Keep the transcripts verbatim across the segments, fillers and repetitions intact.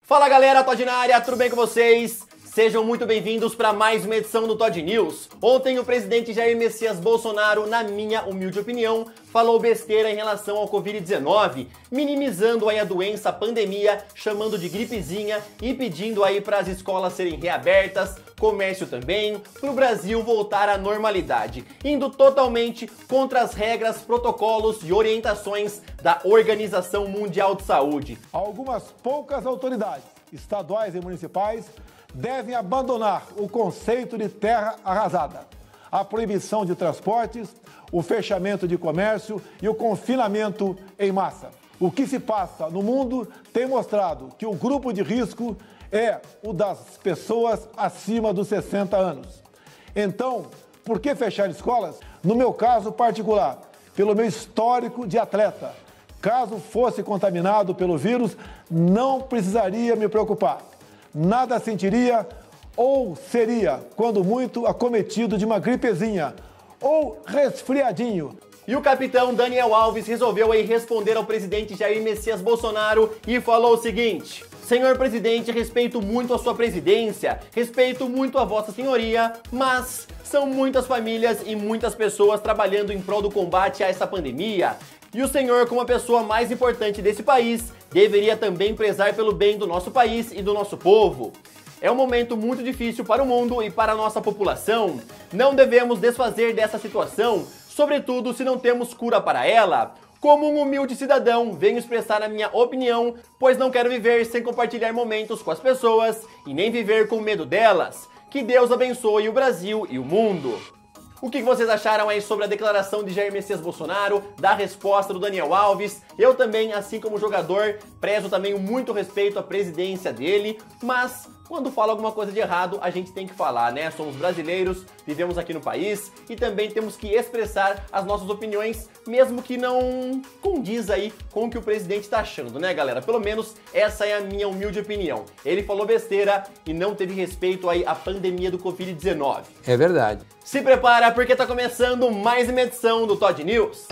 Fala galera, Todd na área, tudo bem com vocês? Sejam muito bem-vindos para mais uma edição do Todd News. Ontem o presidente Jair Messias Bolsonaro, na minha humilde opinião, falou besteira em relação ao covid dezenove, minimizando aí a doença, a pandemia, chamando de gripezinha e pedindo aí para as escolas serem reabertas, comércio também, para o Brasil voltar à normalidade, indo totalmente contra as regras, protocolos e orientações da Organização Mundial de Saúde. Algumas poucas autoridades estaduais e municipais devem abandonar o conceito de terra arrasada, a proibição de transportes, o fechamento de comércio e o confinamento em massa. O que se passa no mundo tem mostrado que o grupo de risco é o das pessoas acima dos sessenta anos. Então, por que fechar escolas? No meu caso particular, pelo meu histórico de atleta, caso fosse contaminado pelo vírus, não precisaria me preocupar. Nada sentiria ou seria, quando muito, acometido de uma gripezinha ou resfriadinho. E o capitão Daniel Alves resolveu aí responder ao presidente Jair Messias Bolsonaro e falou o seguinte: senhor presidente, respeito muito a sua presidência, respeito muito a vossa senhoria, mas são muitas famílias e muitas pessoas trabalhando em prol do combate a essa pandemia. E o senhor, como a pessoa mais importante desse país, deveria também prezar pelo bem do nosso país e do nosso povo. É um momento muito difícil para o mundo e para a nossa população. Não devemos desfazer dessa situação, sobretudo se não temos cura para ela. Como um humilde cidadão, venho expressar a minha opinião, pois não quero viver sem compartilhar momentos com as pessoas e nem viver com medo delas. Que Deus abençoe o Brasil e o mundo. O que vocês acharam aí sobre a declaração de Jair Messias Bolsonaro, da resposta do Daniel Alves? Eu também, assim como jogador, prezo também muito respeito à presidência dele, mas quando fala alguma coisa de errado, a gente tem que falar, né? Somos brasileiros, vivemos aqui no país e também temos que expressar as nossas opiniões, mesmo que não condiz aí com o que o presidente está achando, né, galera? Pelo menos essa é a minha humilde opinião. Ele falou besteira e não teve respeito aí à pandemia do covid dezenove. É verdade. Se prepara porque tá começando mais uma edição do Todd News.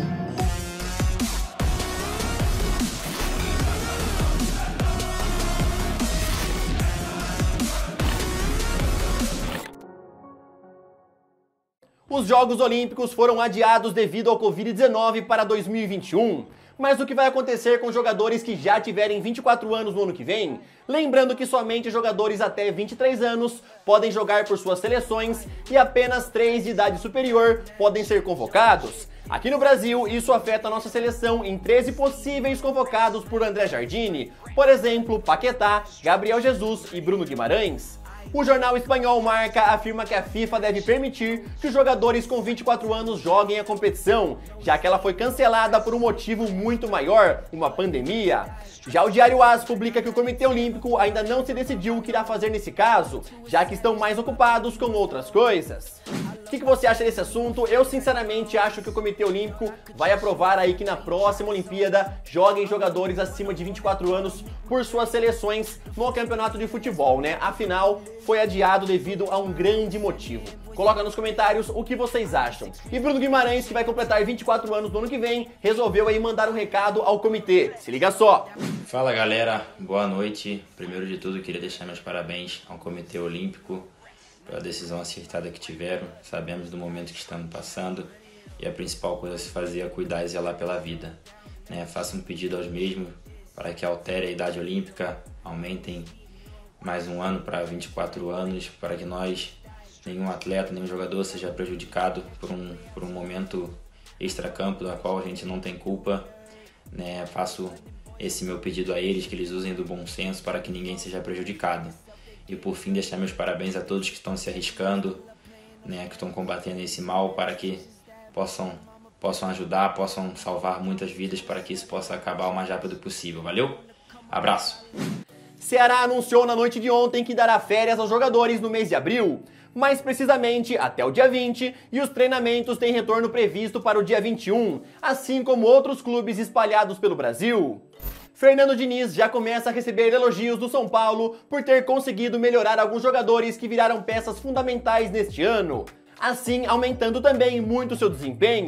Os Jogos Olímpicos foram adiados devido ao covid dezenove para dois mil e vinte e um. Mas o que vai acontecer com jogadores que já tiverem vinte e quatro anos no ano que vem? Lembrando que somente jogadores até vinte e três anos podem jogar por suas seleções e apenas três de idade superior podem ser convocados. Aqui no Brasil, isso afeta a nossa seleção em treze possíveis convocados por André Jardine. Por exemplo, Paquetá, Gabriel Jesus e Bruno Guimarães. O jornal espanhol Marca afirma que a FIFA deve permitir que os jogadores com vinte e quatro anos joguem a competição, já que ela foi cancelada por um motivo muito maior, uma pandemia. Já o Diário AS publica que o Comitê Olímpico ainda não se decidiu o que irá fazer nesse caso, já que estão mais ocupados com outras coisas. O que, que você acha desse assunto? Eu sinceramente acho que o Comitê Olímpico vai aprovar aí que na próxima Olimpíada joguem jogadores acima de vinte e quatro anos por suas seleções no campeonato de futebol, né? Afinal, foi adiado devido a um grande motivo. Coloca nos comentários o que vocês acham. E Bruno Guimarães, que vai completar vinte e quatro anos no ano que vem, resolveu aí mandar um recado ao comitê. Se liga só! Fala galera, boa noite. Primeiro de tudo, queria deixar meus parabéns ao Comitê Olímpico pela decisão acertada que tiveram. Sabemos do momento que estamos passando e a principal coisa a se fazer é cuidar e zelar pela vida. Né? Faço um pedido aos mesmos para que altere a idade olímpica, aumentem mais um ano para vinte e quatro anos, para que nós, nenhum atleta, nenhum jogador seja prejudicado por um, por um momento extracampo da qual a gente não tem culpa. Né? Faço esse meu pedido a eles, que eles usem do bom senso para que ninguém seja prejudicado. E por fim, deixar meus parabéns a todos que estão se arriscando, né, que estão combatendo esse mal para que possam, possam ajudar, possam salvar muitas vidas para que isso possa acabar o mais rápido possível. Valeu? Abraço! Ceará anunciou na noite de ontem que dará férias aos jogadores no mês de abril, mais precisamente até o dia vinte, e os treinamentos têm retorno previsto para o dia vinte e um, assim como outros clubes espalhados pelo Brasil. Fernando Diniz já começa a receber elogios do São Paulo por ter conseguido melhorar alguns jogadores que viraram peças fundamentais neste ano, assim aumentando também muito seu desempenho.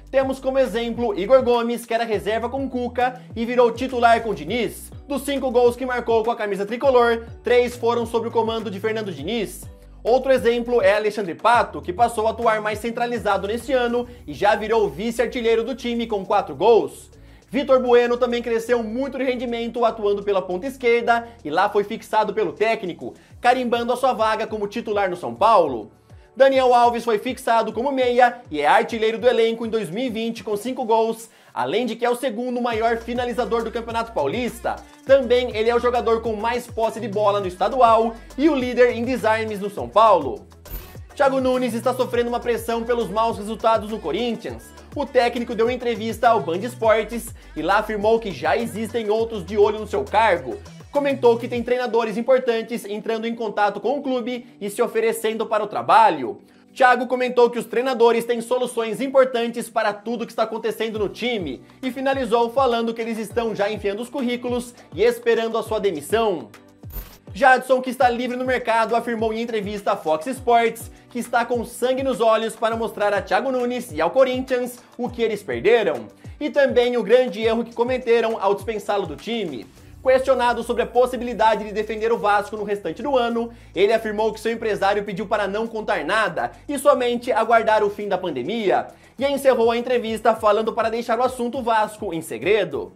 Temos como exemplo Igor Gomes, que era reserva com Cuca e virou titular com Diniz. Dos cinco gols que marcou com a camisa tricolor, três foram sob o comando de Fernando Diniz. Outro exemplo é Alexandre Pato, que passou a atuar mais centralizado neste ano e já virou vice-artilheiro do time com quatro gols. Vitor Bueno também cresceu muito de rendimento atuando pela ponta esquerda e lá foi fixado pelo técnico, carimbando a sua vaga como titular no São Paulo. Daniel Alves foi fixado como meia e é artilheiro do elenco em dois mil e vinte com cinco gols, além de que é o segundo maior finalizador do Campeonato Paulista. Também ele é o jogador com mais posse de bola no estadual e o líder em desarmes no São Paulo. Thiago Nunes está sofrendo uma pressão pelos maus resultados no Corinthians. O técnico deu entrevista ao Band Esportes e lá afirmou que já existem outros de olho no seu cargo. Comentou que tem treinadores importantes entrando em contato com o clube e se oferecendo para o trabalho. Thiago comentou que os treinadores têm soluções importantes para tudo que está acontecendo no time e finalizou falando que eles estão já enviando os currículos e esperando a sua demissão. Jadson, que está livre no mercado, afirmou em entrevista à Fox Sports que está com sangue nos olhos para mostrar a Thiago Nunes e ao Corinthians o que eles perderam e também o grande erro que cometeram ao dispensá-lo do time. Questionado sobre a possibilidade de defender o Vasco no restante do ano, ele afirmou que seu empresário pediu para não contar nada e somente aguardar o fim da pandemia, e encerrou a entrevista falando para deixar o assunto Vasco em segredo.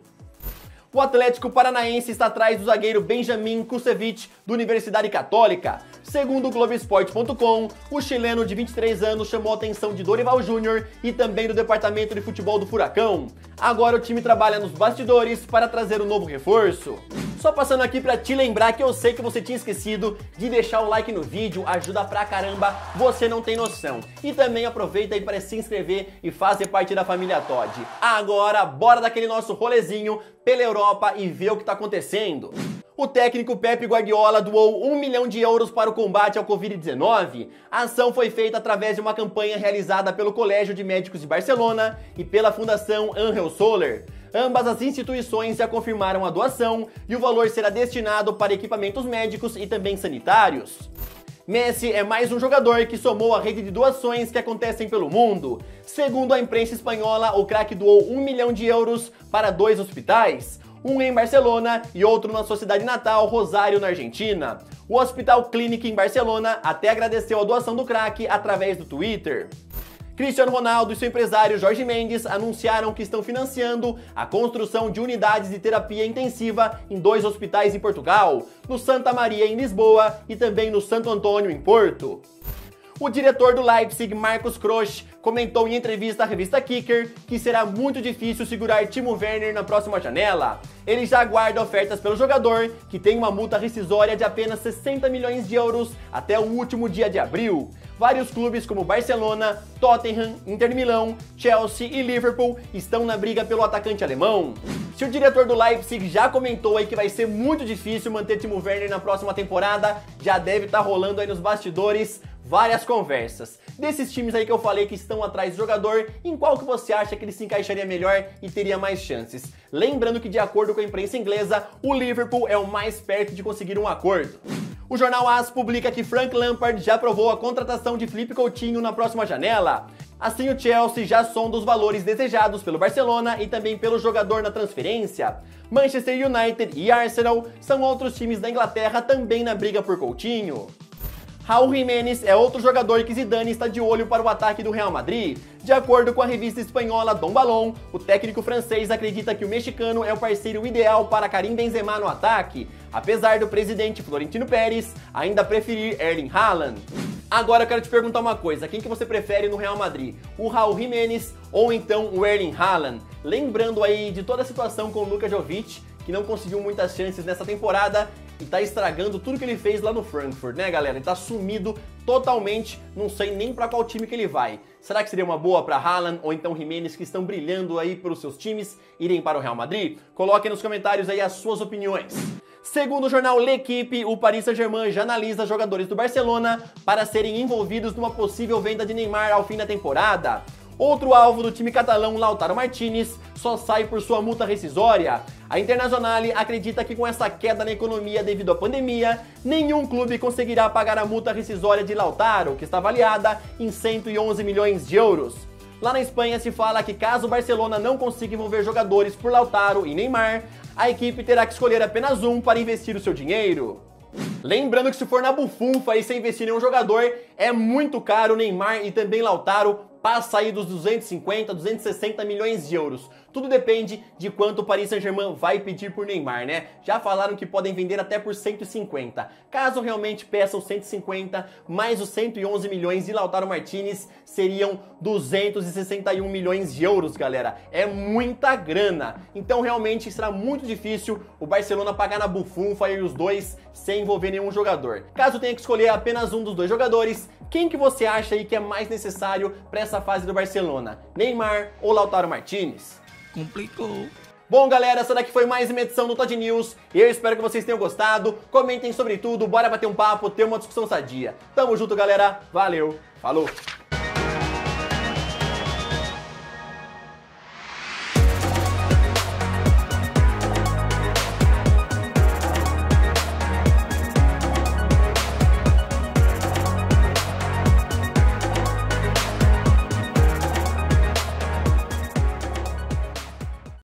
O Atlético Paranaense está atrás do zagueiro Benjamin Kusevich, do Universidade Católica. Segundo o Globoesporte ponto com, o chileno de vinte e três anos chamou a atenção de Dorival Júnior e também do departamento de futebol do Furacão. Agora o time trabalha nos bastidores para trazer um novo reforço. Só passando aqui para te lembrar que eu sei que você tinha esquecido de deixar o like no vídeo, ajuda pra caramba, você não tem noção. E também aproveita aí para se inscrever e fazer parte da família Todd. Agora, bora daquele nosso rolezinho pela Europa e ver o que tá acontecendo. O técnico Pep Guardiola doou um milhão de euros para o combate ao covid dezenove. A ação foi feita através de uma campanha realizada pelo Colégio de Médicos de Barcelona e pela Fundação Angel Soler. Ambas as instituições já confirmaram a doação e o valor será destinado para equipamentos médicos e também sanitários. Messi é mais um jogador que somou a rede de doações que acontecem pelo mundo. Segundo a imprensa espanhola, o craque doou um milhão de euros para dois hospitais, um em Barcelona e outro na sua cidade natal, Rosário, na Argentina. O Hospital Clínic em Barcelona até agradeceu a doação do craque através do Twitter. Cristiano Ronaldo e seu empresário Jorge Mendes anunciaram que estão financiando a construção de unidades de terapia intensiva em dois hospitais em Portugal, no Santa Maria em Lisboa e também no Santo Antônio em Porto. O diretor do Leipzig, Marcus Kroos, comentou em entrevista à revista Kicker que será muito difícil segurar Timo Werner na próxima janela. Ele já aguarda ofertas pelo jogador, que tem uma multa rescisória de apenas sessenta milhões de euros até o último dia de abril. Vários clubes como Barcelona, Tottenham, Inter Milão, Chelsea e Liverpool estão na briga pelo atacante alemão. Se o diretor do Leipzig já comentou aí que vai ser muito difícil manter Timo Werner na próxima temporada, já deve estar rolando aí nos bastidores várias conversas. Desses times aí que eu falei que estão atrás do jogador, em qual que você acha que ele se encaixaria melhor e teria mais chances? Lembrando que, de acordo com a imprensa inglesa, o Liverpool é o mais perto de conseguir um acordo. O jornal AS publica que Frank Lampard já aprovou a contratação de Philippe Coutinho na próxima janela. Assim, o Chelsea já sonda os valores desejados pelo Barcelona e também pelo jogador na transferência. Manchester United e Arsenal são outros times da Inglaterra também na briga por Coutinho. Raul Jiménez é outro jogador que Zidane está de olho para o ataque do Real Madrid. De acordo com a revista espanhola Dom Balón, o técnico francês acredita que o mexicano é o parceiro ideal para Karim Benzema no ataque, apesar do presidente Florentino Pérez ainda preferir Erling Haaland. Agora eu quero te perguntar uma coisa, quem que você prefere no Real Madrid? O Raul Jiménez ou então o Erling Haaland? Lembrando aí de toda a situação com o Luka Jovic, que não conseguiu muitas chances nessa temporada e tá estragando tudo que ele fez lá no Frankfurt, né, galera? Ele tá sumido totalmente, não sei nem pra qual time que ele vai. Será que seria uma boa pra Haaland ou então Jiménez, que estão brilhando aí pelos seus times, irem para o Real Madrid? Coloquem nos comentários aí as suas opiniões. Segundo o jornal L'Equipe, o Paris Saint-Germain já analisa jogadores do Barcelona para serem envolvidos numa possível venda de Neymar ao fim da temporada. Outro alvo do time catalão, Lautaro Martínez, só sai por sua multa rescisória. A Internazionale acredita que com essa queda na economia devido à pandemia, nenhum clube conseguirá pagar a multa rescisória de Lautaro, que está avaliada em cento e onze milhões de euros. Lá na Espanha se fala que caso o Barcelona não consiga envolver jogadores por Lautaro e Neymar, a equipe terá que escolher apenas um para investir o seu dinheiro. Lembrando que se for na bufunfa e sem investir em um jogador, é muito caro. Neymar e também Lautaro passa aí dos duzentos e cinquenta, duzentos e sessenta milhões de euros. Tudo depende de quanto o Paris Saint-Germain vai pedir por Neymar, né? Já falaram que podem vender até por cento e cinquenta. Caso realmente peçam cento e cinquenta, mais os cento e onze milhões de Lautaro Martinez, seriam duzentos e sessenta e um milhões de euros, galera. É muita grana. Então realmente será muito difícil o Barcelona pagar na bufunfa e os dois sem envolver nenhum jogador. Caso tenha que escolher apenas um dos dois jogadores, quem que você acha aí que é mais necessário para essa fase do Barcelona? Neymar ou Lautaro Martinez? Complicou. Bom, galera, essa daqui foi mais uma edição do Todd News. Eu espero que vocês tenham gostado. Comentem sobre tudo, bora bater um papo, ter uma discussão sadia. Tamo junto, galera. Valeu, falou!